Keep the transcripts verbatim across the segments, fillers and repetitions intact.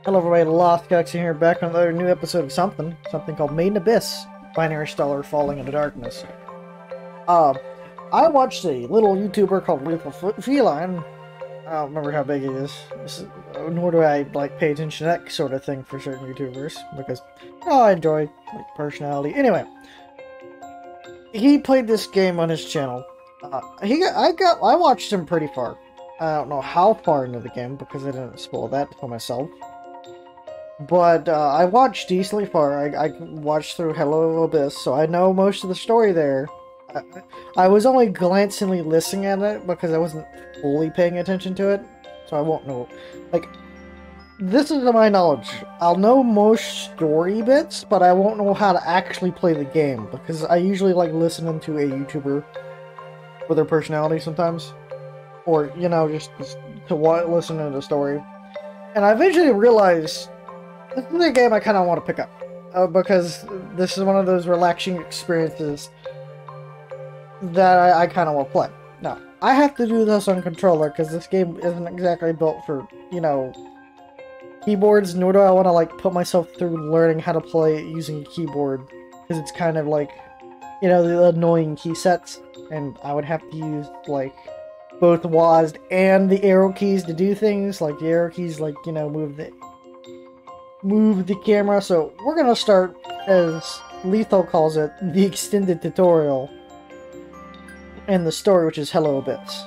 Hello everybody, Lost Galaxy here, back on another new episode of something. Something called Made in Abyss. Binary Stellar Falling into Darkness. Uh, I watched a little YouTuber called Lethal Feline. I don't remember how big he is. Is, nor do I, like, pay attention to that sort of thing for certain YouTubers. Because, oh, I enjoy, like, personality. Anyway. He played this game on his channel. Uh, he got, I got, I watched him pretty far. I don't know how far into the game, because I didn't spoil that for myself. But uh, I watched decently far. I, I watched through Hello Abyss, so I know most of the story there. I, I was only glancingly listening at it because I wasn't fully paying attention to it, so I won't know. Like, this is to my knowledge. I'll know most story bits, but I won't know how to actually play the game because I usually like listening to a YouTuber for their personality sometimes, or you know, just, just to listen to the story. And I eventually realized. This is a game I kind of want to pick up, uh, because this is one of those relaxing experiences that I, I kind of want to play. Now, I have to do this on controller, because this game isn't exactly built for, you know, keyboards, nor do I want to, like, put myself through learning how to play it using a keyboard, because it's kind of like, you know, the annoying key sets, and I would have to use, like, both W A S D and the arrow keys to do things, like the arrow keys, like, you know, move the move the camera. So we're gonna start, as Lethal calls it, the extended tutorial and the story, which is Hello Abyss.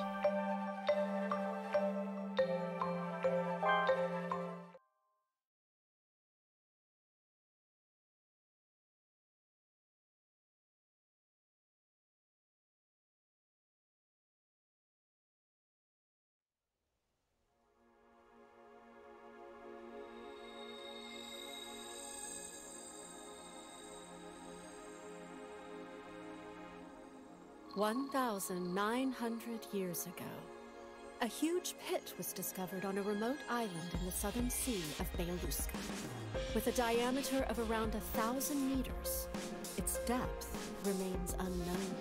one thousand nine hundred years ago, a huge pit was discovered on a remote island in the southern sea of Beluska. With a diameter of around a thousand meters, its depth remains unknown.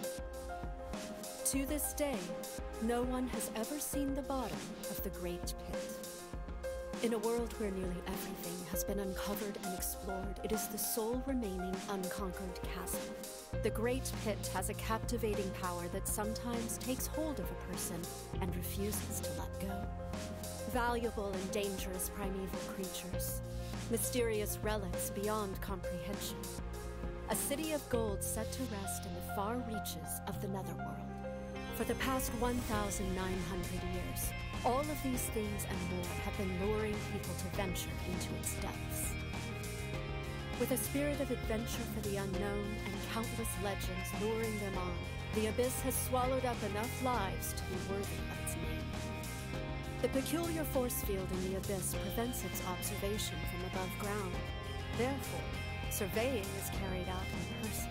To this day, no one has ever seen the bottom of the Great Pit. In a world where nearly everything has been uncovered and explored, it is the sole remaining unconquered chasm. The Great Pit has a captivating power that sometimes takes hold of a person and refuses to let go. Valuable and dangerous primeval creatures, mysterious relics beyond comprehension. A city of gold set to rest in the far reaches of the Netherworld. For the past one thousand nine hundred years, all of these things and more have been luring people to venture into its depths. With a spirit of adventure for the unknown and countless legends luring them on, the Abyss has swallowed up enough lives to be worthy of its name. The peculiar force field in the Abyss prevents its observation from above ground. Therefore, surveying is carried out in person.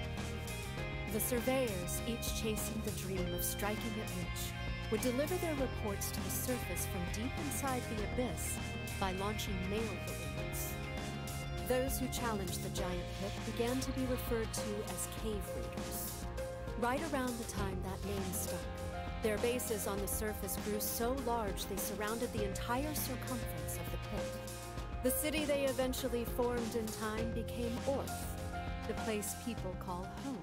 The surveyors, each chasing the dream of striking it rich, would deliver their reports to the surface from deep inside the Abyss by launching mail balloons. Those who challenged the giant pit began to be referred to as cave raiders. Right around the time that name stuck, their bases on the surface grew so large they surrounded the entire circumference of the pit. The city they eventually formed in time became Orth, the place people call home.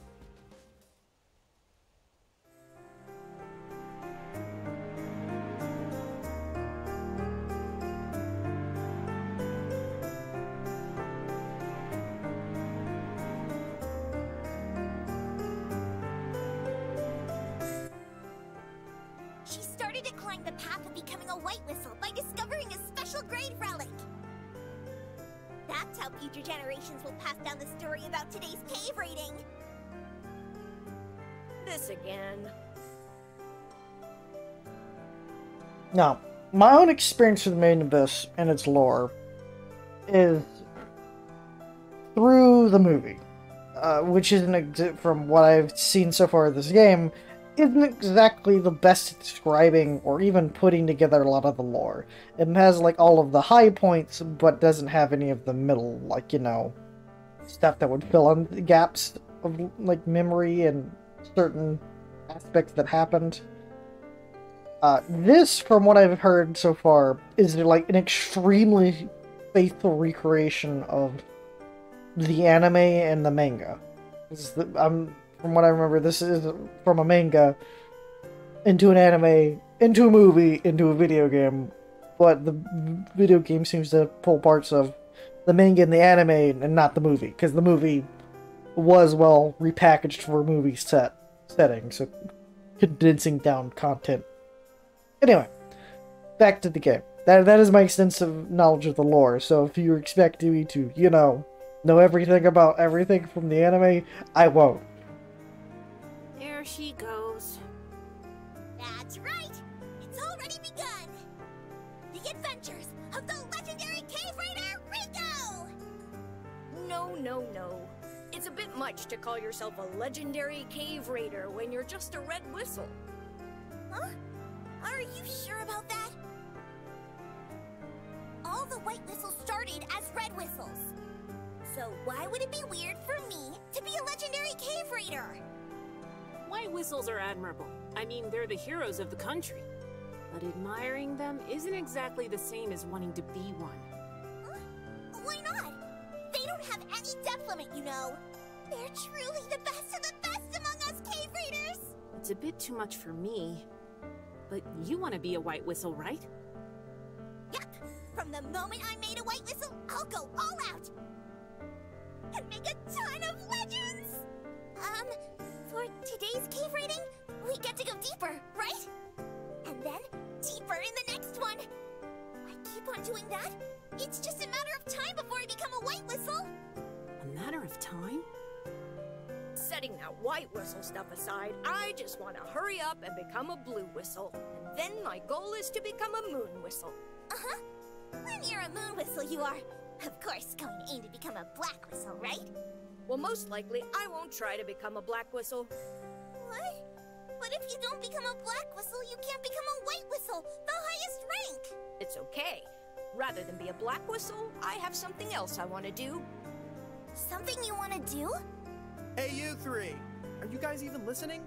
She started to climb the path of becoming a White Whistle by discovering a special grade relic. That's how future generations will pass down the story about today's cave raiding. This again. Now, my own experience with Made in Abyss and its lore is through the movie, uh, which isn't, from what I've seen so far of this game, isn't exactly the best at describing or even putting together a lot of the lore. It has, like, all of the high points, but doesn't have any of the middle, like, you know, stuff that would fill in the gaps of, like, memory and certain aspects that happened. Uh, this, from what I've heard so far, is like an extremely faithful recreation of the anime and the manga. This is the, um, from what I remember, this is from a manga into an anime, into a movie, into a video game, but the video game seems to pull parts of the manga and the anime and not the movie, because the movie was, well, repackaged for a movie set setting, so condensing down content. Anyway, back to the game. That, that is my extensive knowledge of the lore, so if you expect me to, you know, know everything about everything from the anime, I won't. There she goes. That's right! It's already begun! The adventures of the legendary Cave Raider, Rico! No, no, no. It's a bit much to call yourself a legendary cave raider when you're just a red whistle. Huh? Are you sure about that? All the white whistles started as red whistles. So why would it be weird for me to be a legendary cave raider? White whistles are admirable. I mean, they're the heroes of the country. But admiring them isn't exactly the same as wanting to be one. Huh? Why not? They don't have any depth limit, you know. They're truly the best of the best among us cave raiders. It's a bit too much for me. But you want to be a white whistle, right? Yep. From the moment I made a white whistle, I'll go all out. And make a ton of legends. Um, for today's cave raiding, we get to go deeper, right? And then deeper in the next one. I keep on doing that. It's just a matter of time before I become a white whistle. A matter of time? Setting that white whistle stuff aside, I just want to hurry up and become a blue whistle. And then my goal is to become a moon whistle. Uh-huh. When you're a moon whistle, you are, of course, going to aim to become a black whistle, right? Well, most likely, I won't try to become a black whistle. What? But if you don't become a black whistle, you can't become a white whistle, the highest rank. It's okay. Rather than be a black whistle, I have something else I want to do. Something you want to do? Hey, you three! Are you guys even listening?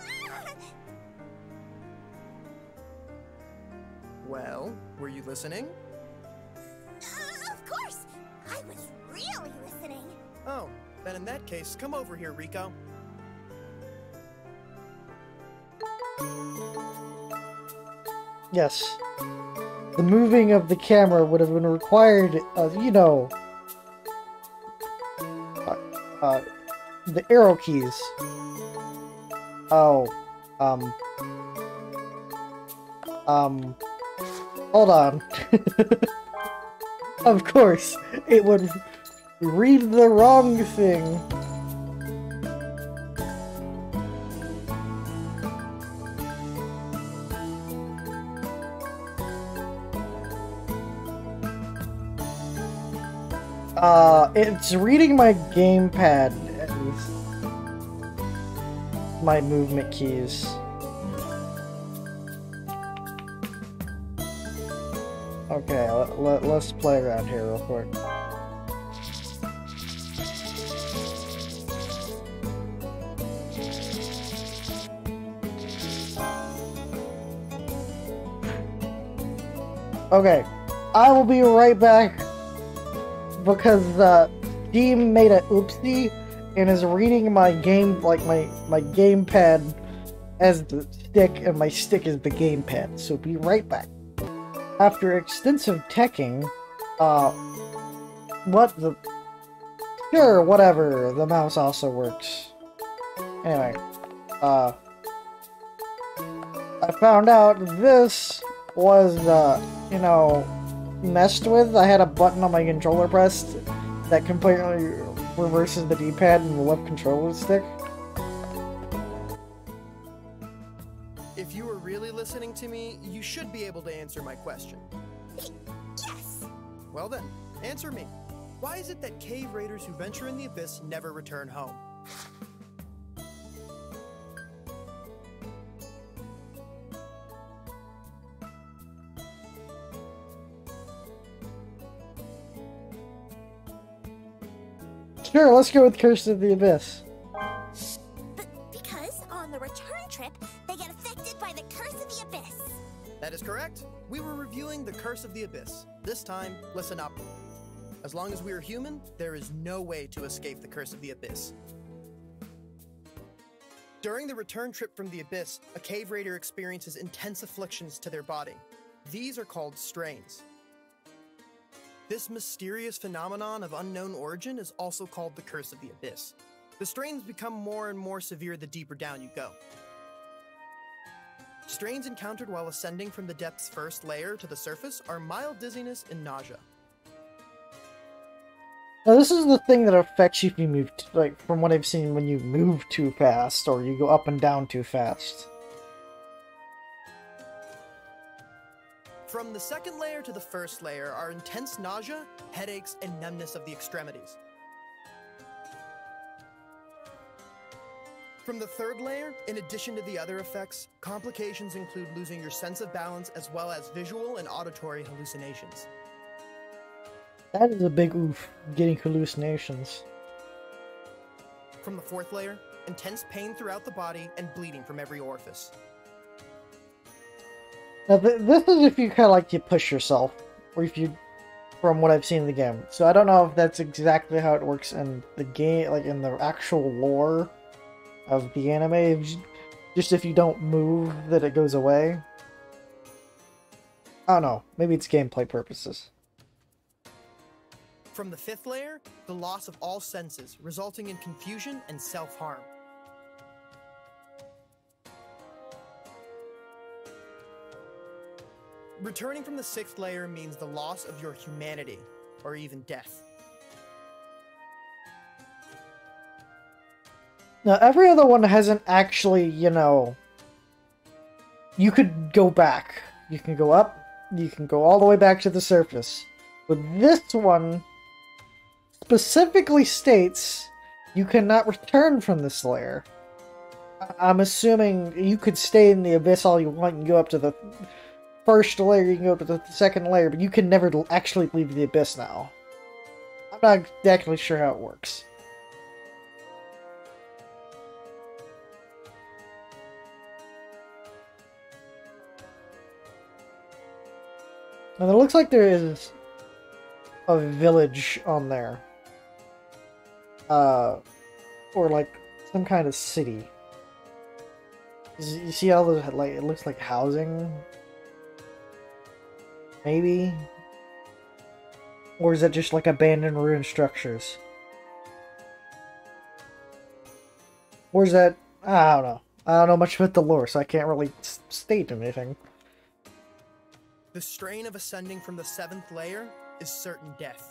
Well, were you listening? Uh, of course! I was really listening. Oh, then in that case, come over here, Rico. Yes. The moving of the camera would have been required, uh, you know, uh, uh, the arrow keys. Oh, um, um, hold on. Of course, it would read the wrong thing. Uh, it's reading my gamepad as my movement keys. Okay, let, let, let's play around here real quick. Okay, I will be right back because uh, Steam made a oopsie and is reading my game, like my, my gamepad as the stick, and my stick is the gamepad, so be right back. After extensive teching, uh, what the, sure, whatever, the mouse also works. Anyway, uh, I found out this was, uh, you know, messed with. I had a button on my controller pressed that completely reverses the D-pad and the left controller stick. If you were really listening to me, you should be able to answer my question. Yes! Well then, answer me. Why is it that cave raiders who venture in the abyss never return home? Sure, let's go with Curse of the Abyss. But because on the return trip, they get affected by the curse of the abyss. Curse of the Abyss. This time, listen up. As long as we are human, there is no way to escape the Curse of the Abyss. During the return trip from the Abyss, a cave raider experiences intense afflictions to their body. These are called strains. This mysterious phenomenon of unknown origin is also called the Curse of the Abyss. The strains become more and more severe the deeper down you go. Strains encountered while ascending from the depth's first layer to the surface are mild dizziness and nausea. Now this is the thing that affects you if you move, t like, from what I've seen, when you move too fast, or you go up and down too fast. From the second layer to the first layer are intense nausea, headaches, and numbness of the extremities. From the third layer, in addition to the other effects, complications include losing your sense of balance as well as visual and auditory hallucinations. That is a big oof, getting hallucinations. From the fourth layer, intense pain throughout the body and bleeding from every orifice. Now th this is if you kind of like you push yourself, or if you, from what I've seen in the game. So I don't know if that's exactly how it works in the game, like in the actual lore of the anime. If you, just if you don't move, that it goes away. I don't know. Maybe it's gameplay purposes. From the fifth layer, the loss of all senses, resulting in confusion and self-harm. Returning from the sixth layer means the loss of your humanity, or even death. Now, every other one hasn't actually, you know... You could go back. You can go up, you can go all the way back to the surface. But this one specifically states you cannot return from this layer. I'm assuming you could stay in the abyss all you want and go up to the first layer, you can go up to the second layer, but you can never actually leave the abyss now. I'm not exactly sure how it works. And it looks like there is a village on there. Uh, or like some kind of city. You see all those, like, it looks like housing? Maybe? Or is that just like abandoned ruined structures? Or is that, I don't know. I don't know much about the lore, so I can't really state anything. The strain of ascending from the seventh layer is certain death.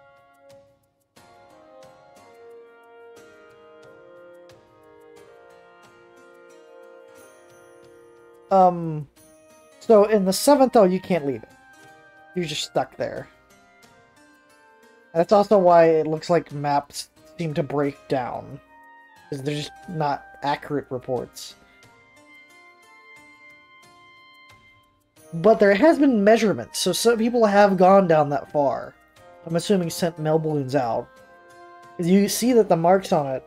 Um, so in the seventh, though, you can't leave it. You're just stuck there. That's also why it looks like maps seem to break down. Because they're just not accurate reports. But there has been measurements, so some people have gone down that far. I'm assuming sent mail balloons out. You see that the marks on it,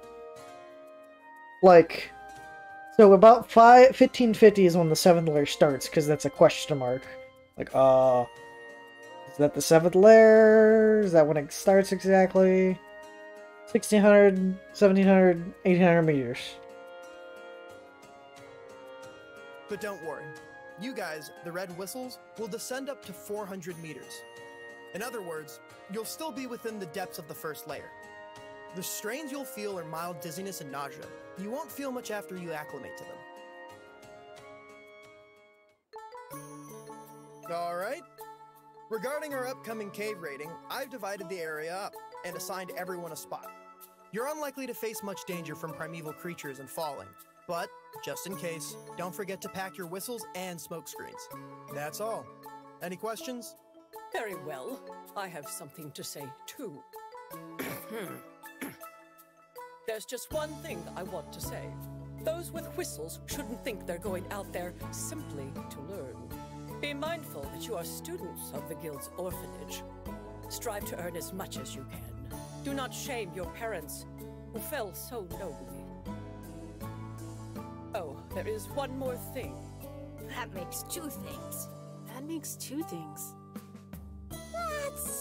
like, so about five, fifteen fifty is when the seventh layer starts, because that's a question mark. Like, uh, is that the seventh layer? Is that when it starts exactly? sixteen hundred, seventeen hundred, eighteen hundred meters. But don't worry. You guys, the Red Whistles, will descend up to four hundred meters. In other words, you'll still be within the depths of the first layer. The strains you'll feel are mild dizziness and nausea. You won't feel much after you acclimate to them. Alright. Regarding our upcoming cave raiding, I've divided the area up and assigned everyone a spot. You're unlikely to face much danger from primeval creatures and falling, but just in case, don't forget to pack your whistles and smoke screens. That's all. Any questions? Very well. I have something to say, too. There's just one thing I want to say. Those with whistles shouldn't think they're going out there simply to learn. Be mindful that you are students of the Guild's orphanage. Strive to earn as much as you can. Do not shame your parents, who fell so nobly. Oh, there is one more thing. That makes two things. That makes two things.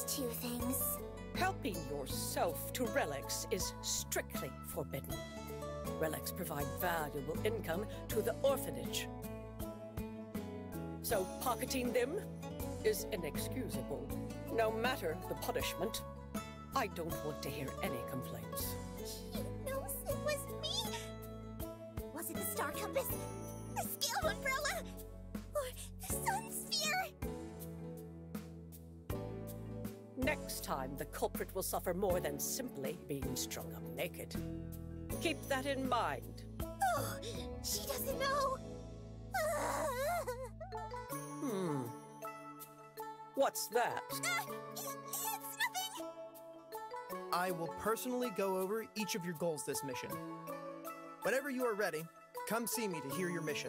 two things. Helping yourself to relics is strictly forbidden. Relics provide valuable income to the orphanage. So pocketing them is inexcusable. No matter the punishment, I don't want to hear any complaints. He knows it was me? Was it the star compass, the scaled umbrella, or the sun sphere? Next time, the culprit will suffer more than simply being strung up naked. Keep that in mind. Oh, she doesn't know. Hmm. What's that? Uh, it's nothing. I will personally go over each of your goals this mission. Whenever you are ready, come see me to hear your mission.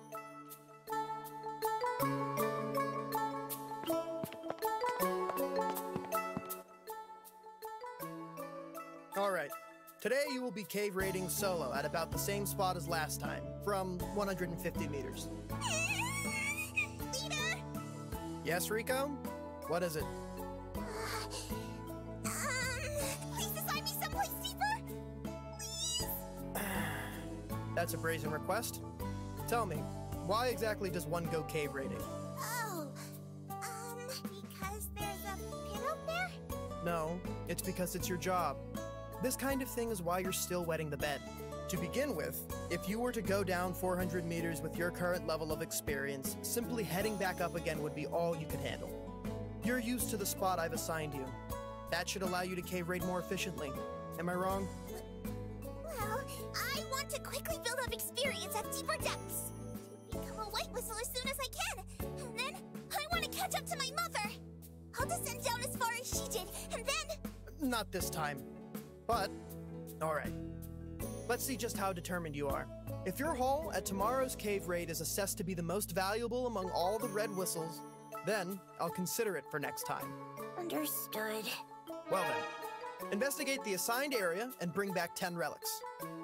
Alright, today you will be cave raiding solo at about the same spot as last time, from one hundred fifty meters. Leader! Yes, Rico? What is it? Um, please assign me someplace deeper? Please? That's a brazen request. Tell me, why exactly does one go cave raiding? Oh, um, because there's a pin up there? No, it's because it's your job. This kind of thing is why you're still wetting the bed. To begin with, if you were to go down four hundred meters with your current level of experience, simply heading back up again would be all you could handle. You're used to the spot I've assigned you. That should allow you to cave raid more efficiently. Am I wrong? Well, I want to quickly build up experience at deeper depths. To become a white whistle as soon as I can. And then, I want to catch up to my mother. I'll descend down as far as she did, and then... Not this time. But, alright. Let's see just how determined you are. If your haul at tomorrow's cave raid is assessed to be the most valuable among all the red whistles, then I'll consider it for next time. Understood. Well then, investigate the assigned area and bring back ten relics.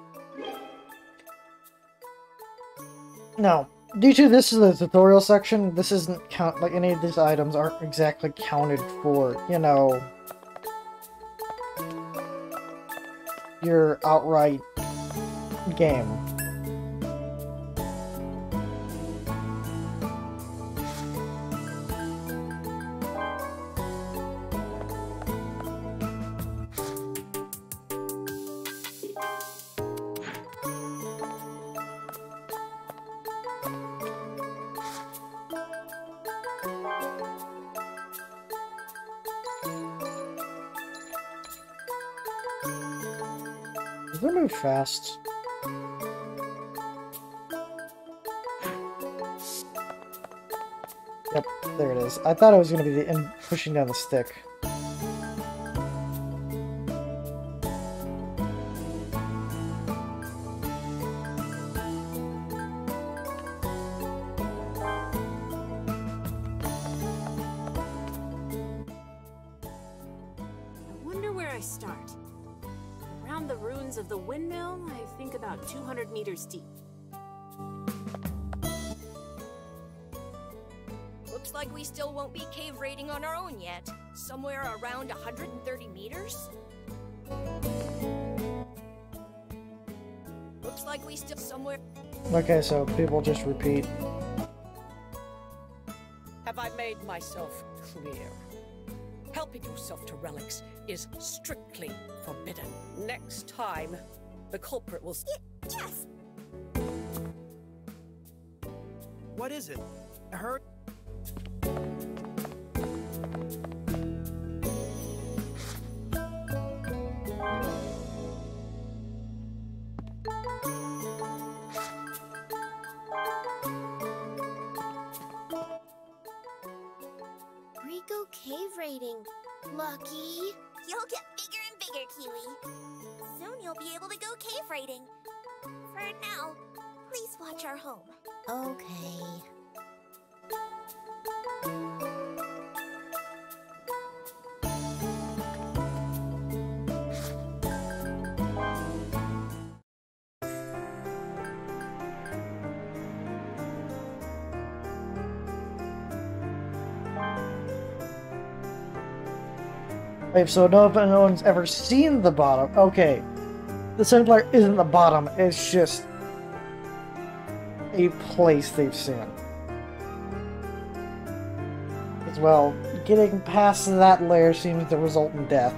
No. Due to this is the tutorial section, this isn't count like any of these items aren't exactly counted for, you know, your outright game. Does it move fast? Yep, there it is. I thought it was going to be the end pushing down the stick. I wonder where I start. Around the ruins of the windmill, I think about two hundred meters deep. Looks like we still won't be cave raiding on our own yet. Somewhere around one hundred thirty meters? Looks like we still somewhere... Okay, so people just repeat. Have I made myself clear? Helping yourself to relics is strictly forbidden. Next time, the culprit will... S Yes! What is it? Her... Rico cave raiding. Lucky. You'll get bigger and bigger, Kiwi. Soon you'll be able to go cave raiding. For now, please watch our home. Okay. Wait, so no, no one's ever seen the bottom. Okay. The Sun Flare isn't the bottom, it's just a place they've seen. As well, getting past that layer seems to result in death.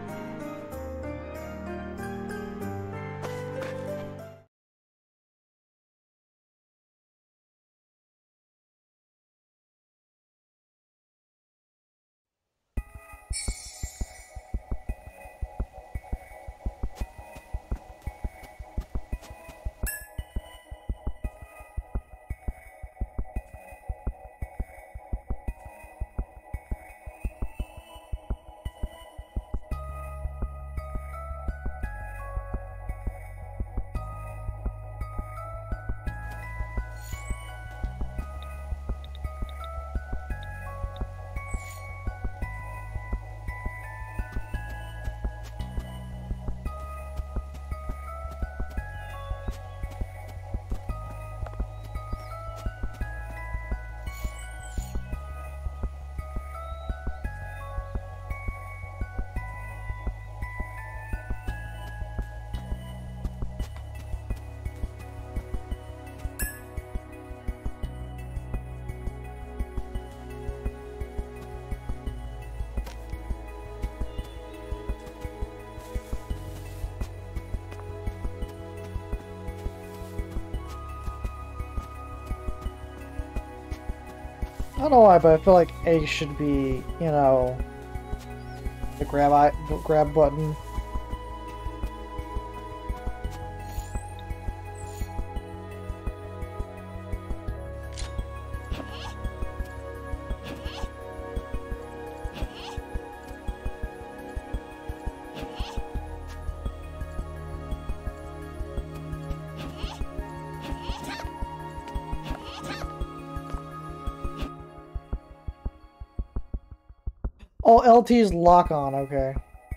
I don't know why, but I feel like A should be, you know, the grab I grab button. Oh, L T's lock on, okay.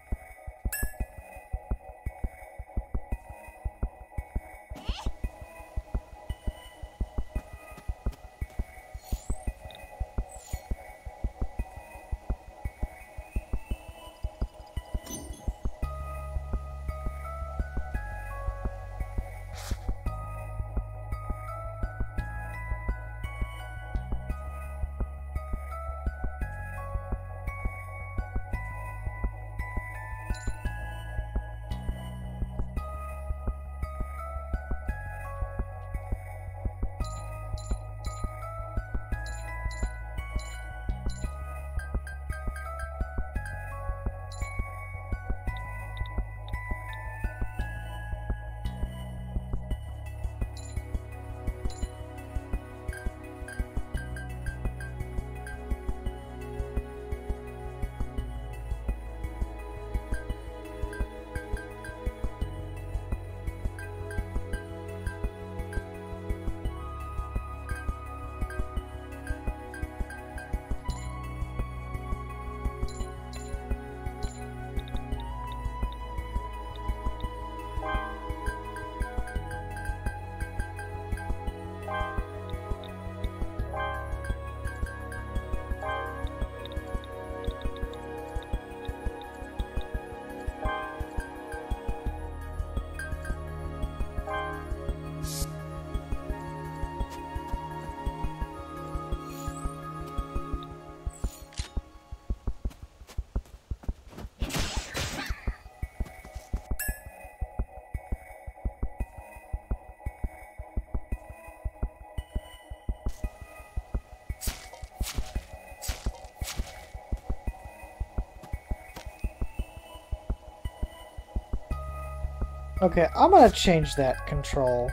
Okay, I'm gonna change that control.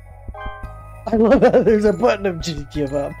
I love that there's a button of just give up.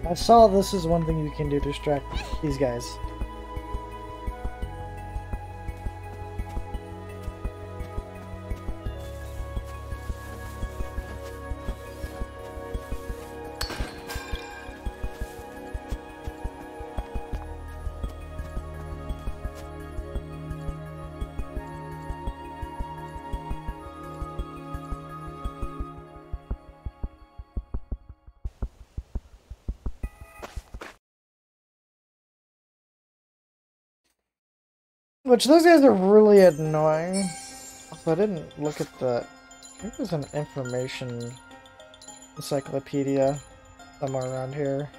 I saw this is one thing you can do to distract these guys. Which those guys are really annoying. Also, I didn't look at the... I think there's an information encyclopedia somewhere around here.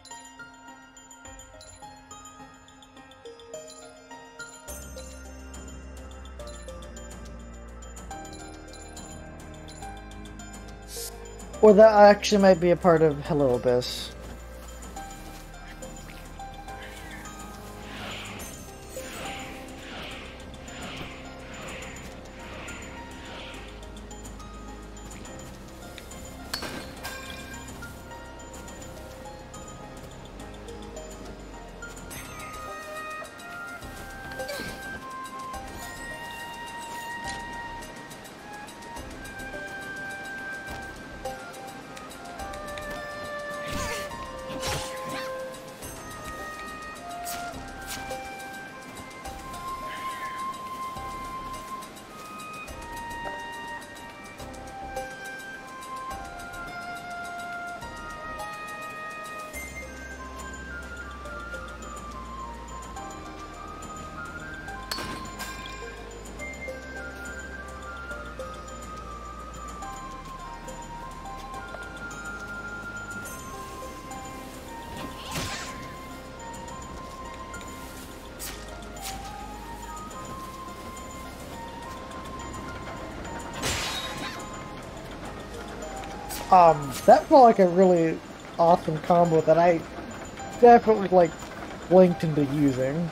Or that actually might be a part of Hello Abyss. Um, that felt like a really awesome combo that I definitely, like, blinked into using.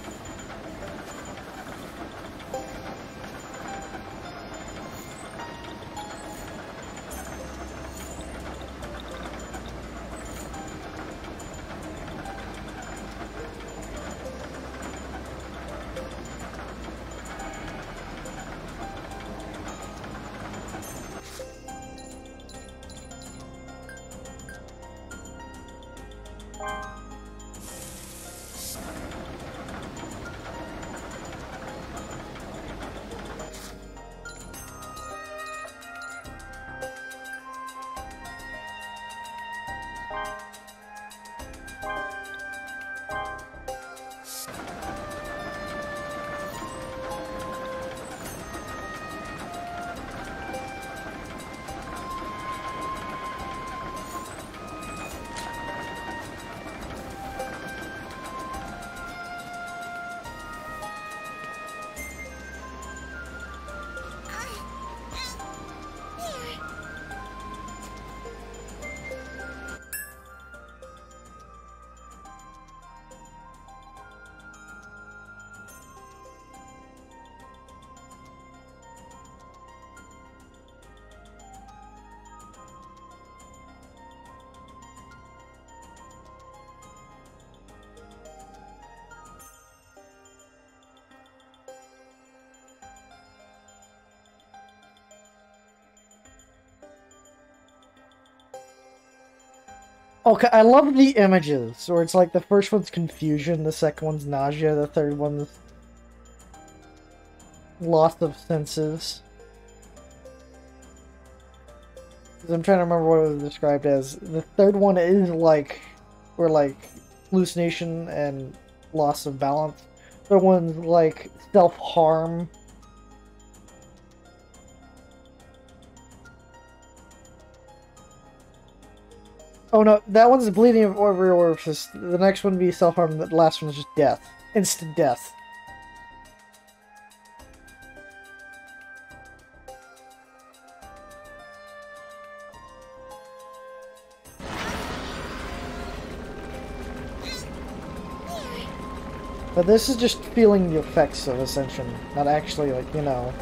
Okay, I love the images, where it's like the first one's confusion, the second one's nausea, the third one's loss of senses. Because I'm trying to remember what it was described as. The third one is like, where like hallucination and loss of balance. The third one's like self-harm. Oh no, that one's bleeding of every orifice. The next one would be self-harm, the last one is just death. Instant death. But this is just feeling the effects of Ascension, not actually, like, you know...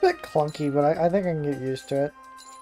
bit clunky, but I, I think I can get used to it.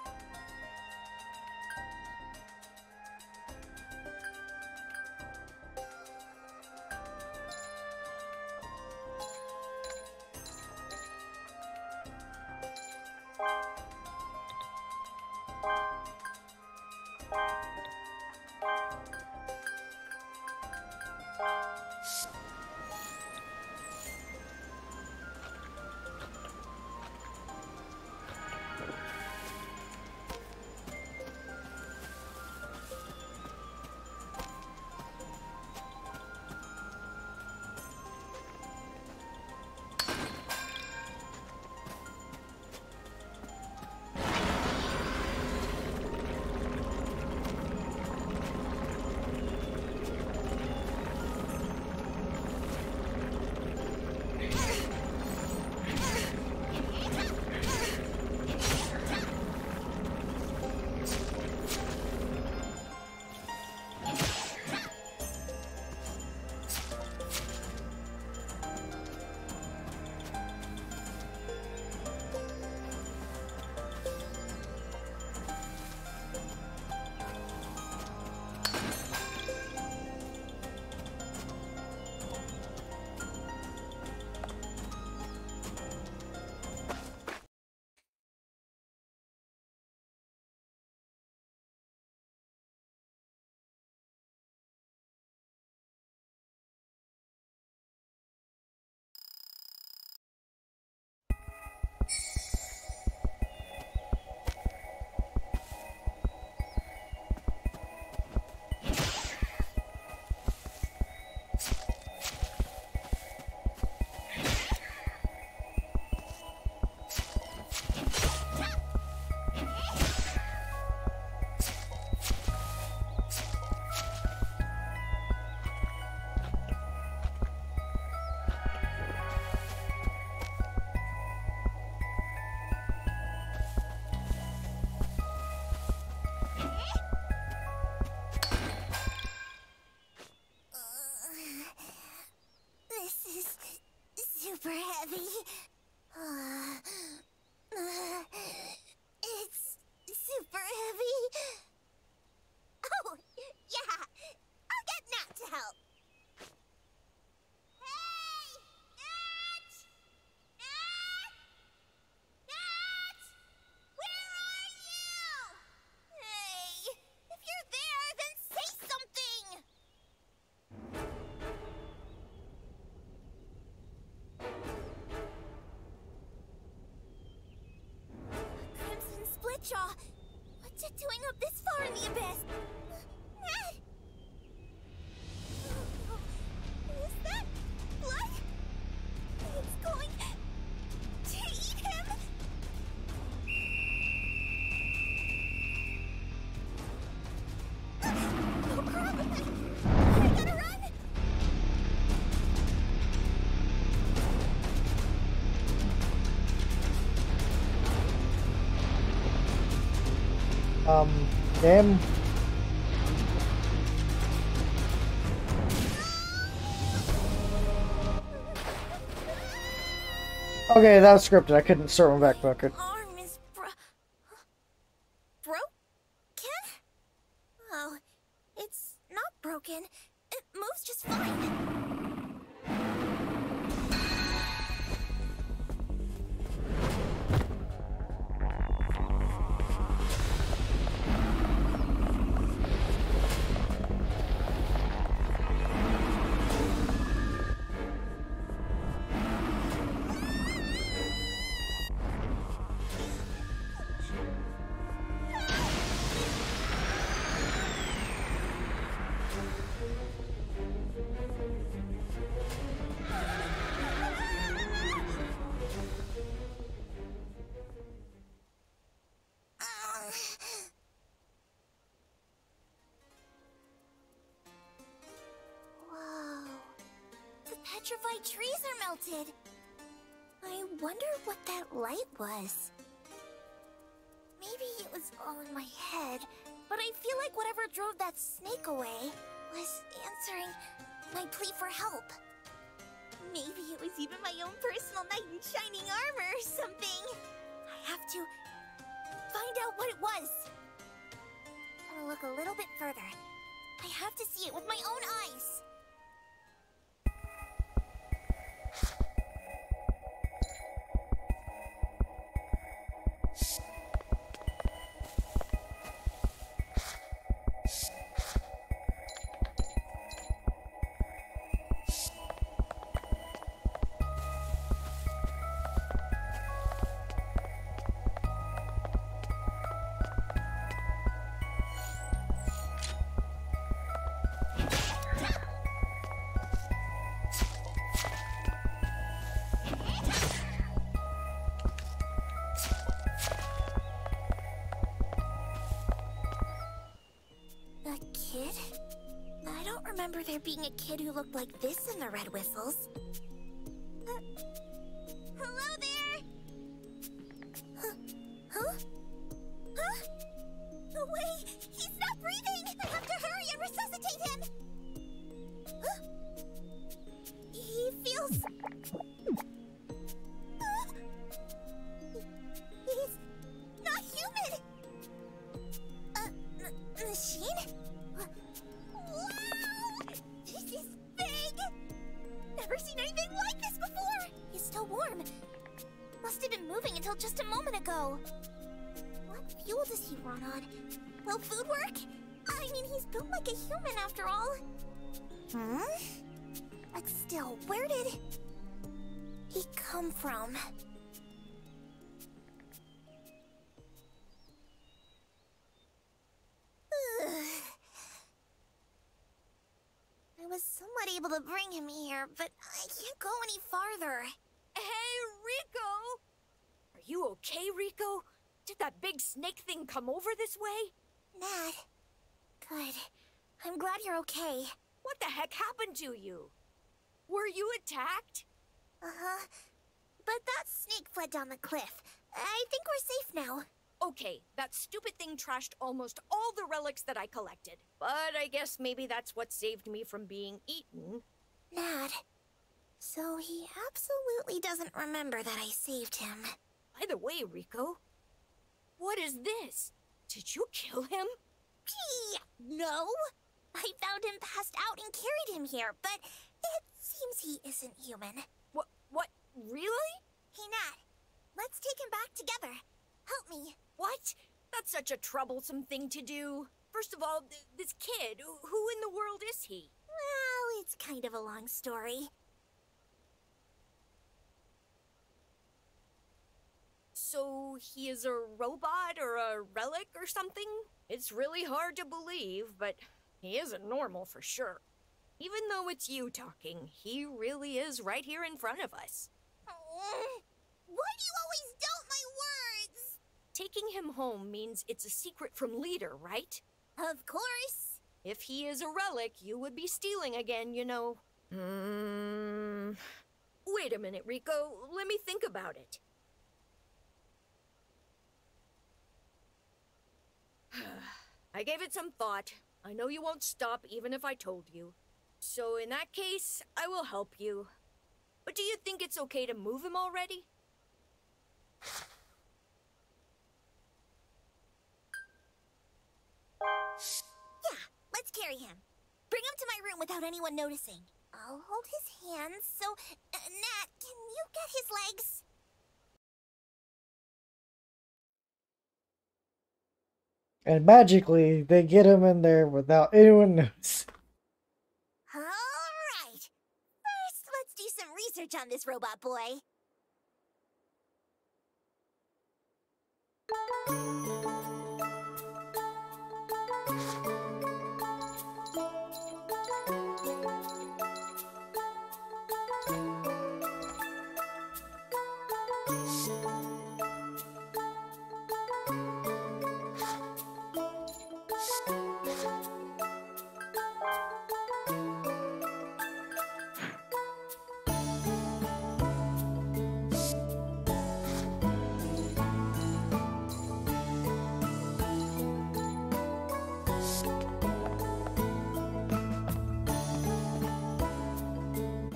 super heavy. Uh, uh, it's super heavy. Oh, yeah. I'll get Nat to help. Hey! Nat! Nat! Nat! Where are you? Hey! If you're there, then say something! Crimson Splitjaw! What's it doing up this far in the abyss? Nat! Is that blood? It's going to eat him? Oh crap! I gotta run! Um, damn. Okay, that was scripted. I couldn't start my back bucket. Arm is bro... broken? Oh, it's not broken. It moves just fine. Whoa. The petrified trees are melted. I wonder what that light was. Maybe it was all in my head, but I feel like whatever drove that snake away was answering my plea for help. Maybe it was even my own personal knight in shining armor or something. have to find out what it was. Gotta look a little bit further. I have to see it with my own eyes. Remember there being a kid who looked like this in the Red Whistles. Uh, hello there! Huh? Huh? Huh? No way! He's not breathing! I have to hurry and resuscitate him! Huh? He feels... Uh, he's not human! Uh, machine? Never seen anything like this before! He's still warm. Must have been moving until just a moment ago. What fuel does he run on? Will food work? I mean, he's built like a human after all. Hmm? But still, where did he come from? I was somewhat able to bring him here, but I can't go any farther. Hey, Rico! Are you okay, Rico? Did that big snake thing come over this way? Nat. Good. I'm glad you're okay. What the heck happened to you? Were you attacked? Uh-huh. But that snake fled down the cliff. I think we're safe now. Okay, that stupid thing trashed almost all the relics that I collected. But I guess maybe that's what saved me from being eaten. Nat. So he absolutely doesn't remember that I saved him. By the way, Rico, what is this? Did you kill him? Gee, no. I found him passed out and carried him here, but it seems he isn't human. What? What? Really? Hey, Nat. Let's take him back together. Help me. What? That's such a troublesome thing to do. First of all, th this kid, who in the world is he? Well, it's kind of a long story. So he is a robot or a relic or something? It's really hard to believe, but he isn't normal for sure. Even though it's you talking, he really is right here in front of us. Why do you always doubt my words? Taking him home means it's a secret from Leader, right? Of course. If he is a relic, you would be stealing again, you know. Hmm. Wait a minute, Rico. Let me think about it. I gave it some thought. I know you won't stop even if I told you. So in that case, I will help you. But do you think it's okay to move him already? Yeah, let's carry him. Bring him to my room without anyone noticing. I'll hold his hands, so... Uh, Nat, can you get his legs? And magically, they get him in there without anyone knows. Alright. First, let's do some research on this robot boy.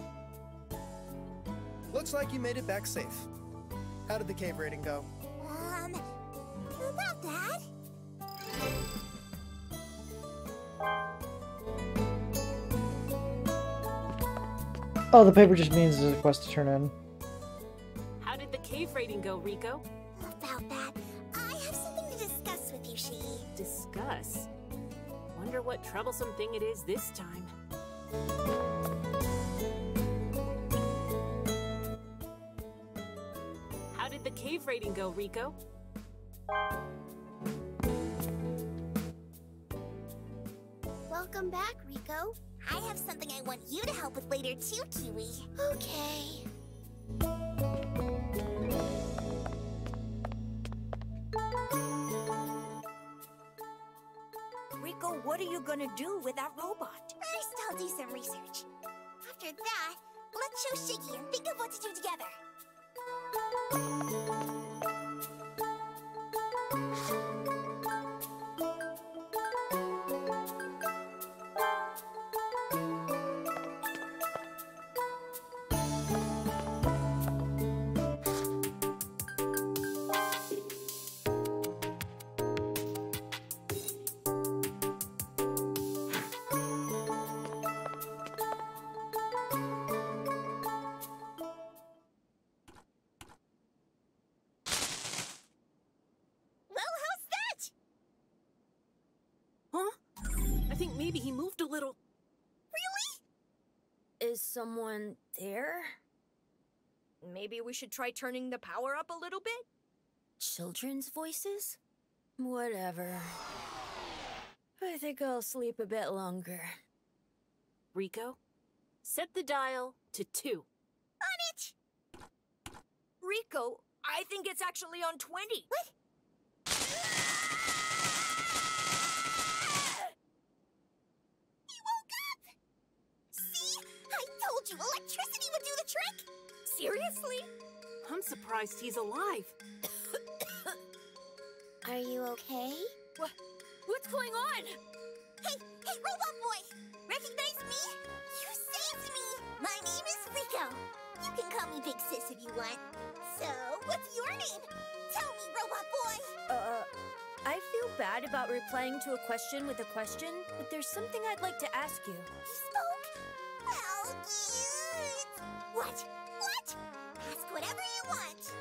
Looks like you made it back safe. How did the cave raiding go? Uh, Oh, the paper just means there's a quest to turn in. How did the cave raiding go, Rico? About that, I have something to discuss with you, Shiggy. Discuss. Wonder what troublesome thing it is this time. How did the cave raiding go, Rico? Welcome back, Rico. I have something I want you to help with later too, Kiwi. Okay. Rico, what are you gonna do with that robot? First, I'll do some research. After that, let's show Shiggy and think of what to do together. I think maybe he moved a little. Is someone there? Maybe we should try turning the power up a little bit? Children's voices? Whatever. I think I'll sleep a bit longer. Rico, set the dial to two. On it! Rico, I think it's actually on twenty. What? He woke up! See? I told you electricity would do the trick! Seriously? I'm surprised he's alive. Are you okay? What? What's going on? Hey, hey, robot boy! Recognize me? You saved me! My name is Rico. You can call me Big Sis if you want. So, what's your name? Tell me, robot boy! Uh, I feel bad about replying to a question with a question, but there's something I'd like to ask you. You spoke? Well, cute! What? What? Ask whatever you want.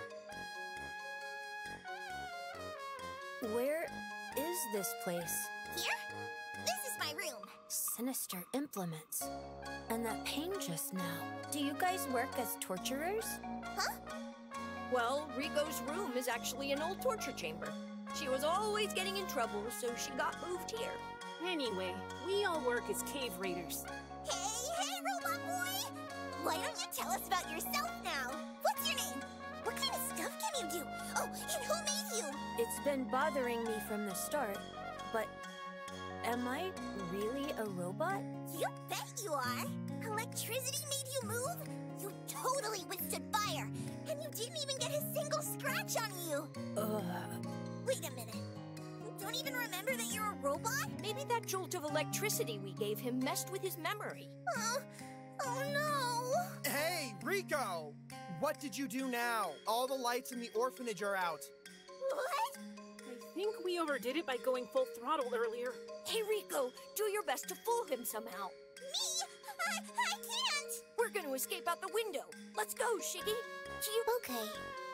Where is this place? Here? This is my room. Sinister implements. And that pain just now. Do you guys work as torturers? Huh? Well, Rico's room is actually an old torture chamber. She was always getting in trouble, so she got moved here. Anyway, we all work as cave raiders. Hey, hey, robot boy! Why don't you tell us about yourself now? What's your name? What kind of stuff can you do? Oh, and who made you? It's been bothering me from the start, but am I really a robot? You bet you are! Electricity made you move? You totally withstood fire! And you didn't even get a single scratch on you! Ugh. Wait a minute. You don't even remember that you're a robot? Maybe that jolt of electricity we gave him messed with his memory. Oh, oh no! Hey, Rico! What did you do now? All the lights in the orphanage are out. What? I think we overdid it by going full throttle earlier. Hey, Rico, do your best to fool him somehow. Me? I, I can't! We're gonna escape out the window. Let's go, Shiggy. You... Okay.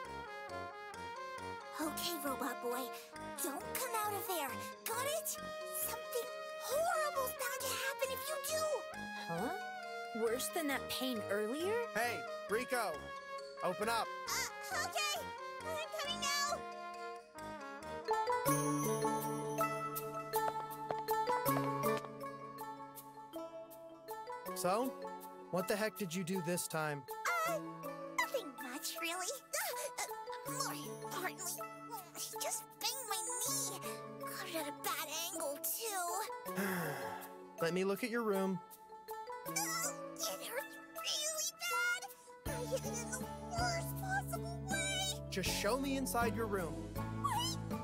Okay, robot boy. Don't come out of there. Got it? Something horrible's bound to happen if you do. Huh? Worse than that pain earlier? Hey, Rico! Open up! Uh, okay. I'm coming now. So, what the heck did you do this time? Uh, nothing much, really. Uh, more importantly, she just banged my knee. Got it at a bad angle, too. Let me look at your room. Uh, it hurts really bad. I hit it in the worst possible way. Just show me inside your room. Wait.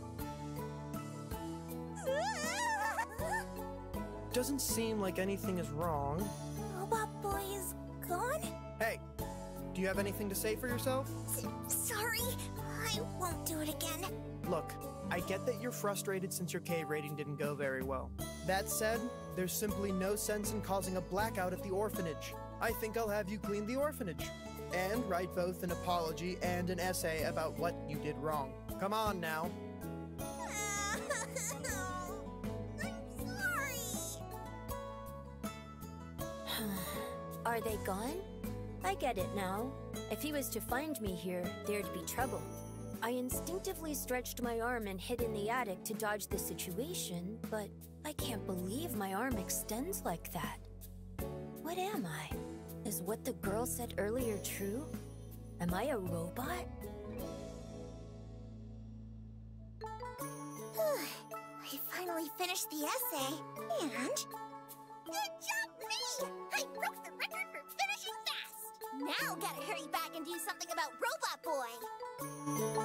Doesn't seem like anything is wrong. Robot boy is gone? Hey, do you have anything to say for yourself? S sorry, I won't do it again. Look, I get that you're frustrated since your cave raiding didn't go very well. That said, there's simply no sense in causing a blackout at the orphanage. I think I'll have you clean the orphanage. And write both an apology and an essay about what you did wrong. Come on now. I'm sorry. Are they gone? I get it now. If he was to find me here, there'd be trouble. I instinctively stretched my arm and hid in the attic to dodge the situation, but I can't believe my arm extends like that. What am I? Is what the girl said earlier true? Am I a robot? I finally finished the essay, and... Good job, me! I broke the record for finishing fast! Now gotta hurry back and do something about Robot Boy!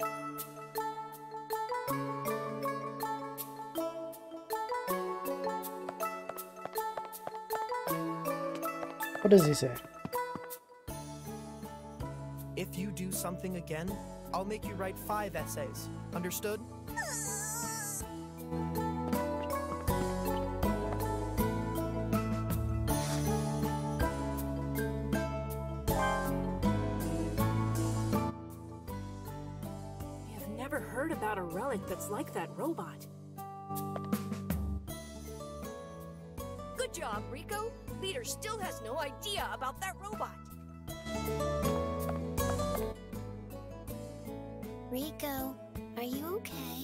What does he say? If you do something again, I'll make you write five essays. Understood? I've never heard about a relic that's like that robot. Good job, Rico. Peter still has no idea about that robot. Rico, are you okay?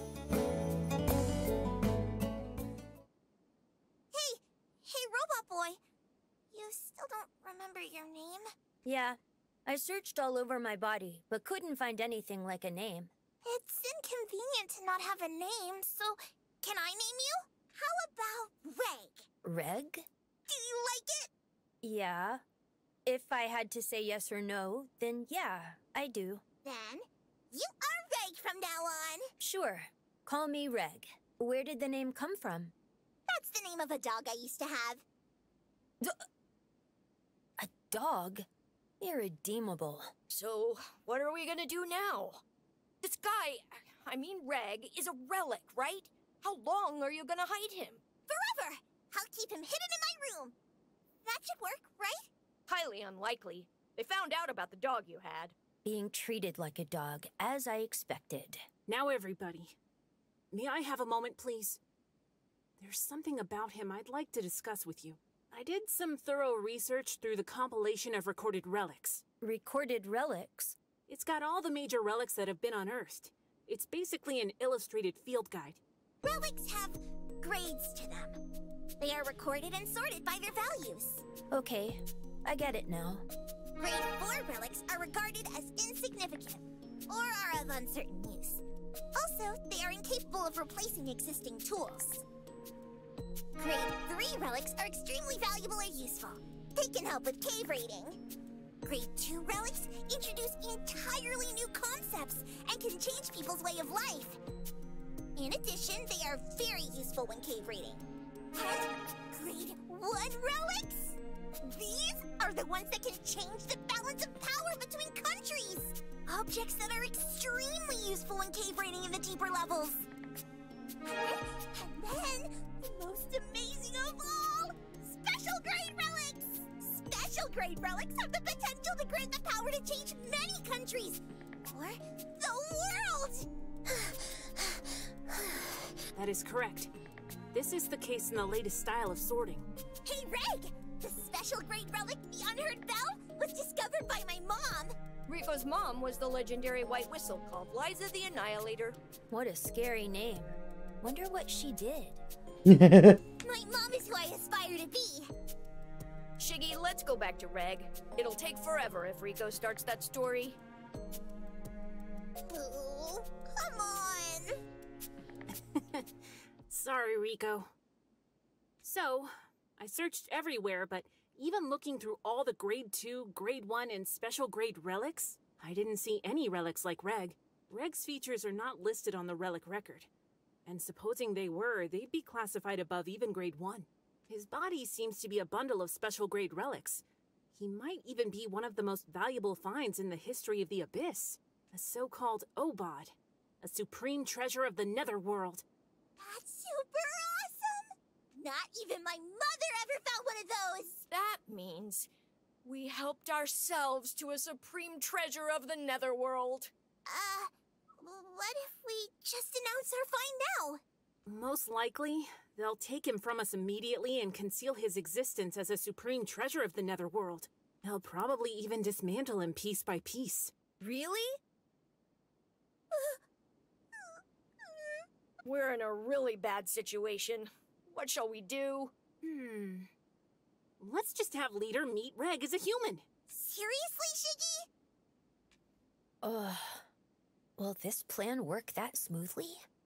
Hey! Hey, Robot Boy! You still don't remember your name? Yeah, I searched all over my body, but couldn't find anything like a name. It's inconvenient to not have a name, so can I name you? How about Reg? Reg? Do you like it? Yeah. If I had to say yes or no, then yeah, I do. Then, you are Reg from now on! Sure. Call me Reg. Where did the name come from? That's the name of a dog I used to have. D- a dog? Irredeemable. So, what are we gonna do now? This guy, I mean Reg, is a relic, right? How long are you gonna hide him? Forever! I'll keep him hidden in my room. That should work, right? Highly unlikely. They found out about the dog you had. Being treated like a dog, as I expected. Now everybody, may I have a moment, please? There's something about him I'd like to discuss with you. I did some thorough research through the compilation of recorded relics. Recorded relics? It's got all the major relics that have been unearthed. It's basically an illustrated field guide. Relics have grades to them. They are recorded and sorted by their values. Okay, I get it now. Grade four relics are regarded as insignificant, or are of uncertain use. Also, they are incapable of replacing existing tools. Grade three relics are extremely valuable or useful. They can help with cave raiding. Grade two relics introduce entirely new concepts and can change people's way of life. In addition, they are very useful when cave raiding. And grade one relics? These are the ones that can change the balance of power between countries! Objects that are extremely useful when cave raiding in the deeper levels. And then, the most amazing of all, special grade relics! Special grade relics have the potential to grant the power to change many countries, or the world! That is correct. This is the case in the latest style of sorting. Hey, Reg! The special grade relic, the Unheard Bell, was discovered by my mom! Rico's mom was the legendary White Whistle called Liza the Annihilator. What a scary name. Wonder what she did. My mom is who I aspire to be! Shiggy, let's go back to Reg. It'll take forever if Rico starts that story. Oh, come on! Sorry, Rico. So, I searched everywhere, but even looking through all the grade two, grade one, and special grade relics, I didn't see any relics like Reg. Reg's features are not listed on the relic record. And supposing they were, they'd be classified above even grade one. His body seems to be a bundle of special grade relics. He might even be one of the most valuable finds in the history of the Abyss. A so-called Obod, a supreme treasure of the Netherworld. That's super awesome! Not even my mother ever found one of those! That means we helped ourselves to a supreme treasure of the Netherworld. Uh, what if we just announce our find now? Most likely, they'll take him from us immediately and conceal his existence as a supreme treasure of the Netherworld. They'll probably even dismantle him piece by piece. Really? We're in a really bad situation. What shall we do? Hmm. Let's just have Leader meet Reg as a human. Seriously, Shiggy? Ugh. Will this plan work that smoothly?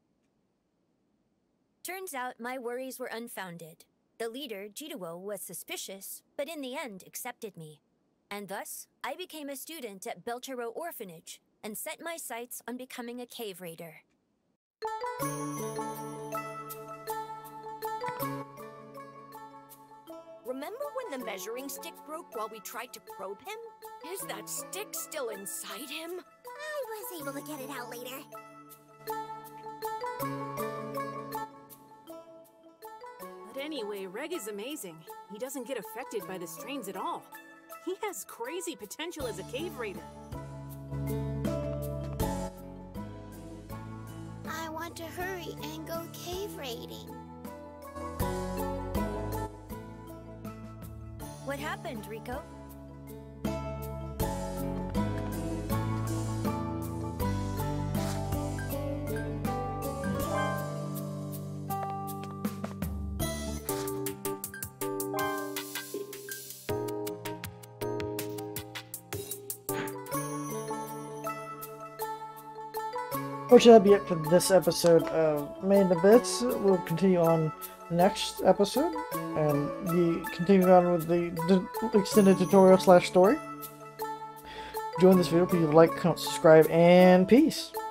Turns out my worries were unfounded. The leader, Jituo, was suspicious, but in the end accepted me. And thus, I became a student at Belchero Orphanage and set my sights on becoming a cave raider. Remember when the measuring stick broke while we tried to probe him? Is that stick still inside him? I was able to get it out later. But anyway, Reg is amazing. He doesn't get affected by the strains at all. He has crazy potential as a cave raider. I want to hurry and go cave raiding. What happened, Rico? Which that'll be it for this episode of Made in Abyss. We'll continue on next episode and be continuing on with the, the extended tutorial slash story. If you enjoyed this video, please like, comment, subscribe, and peace.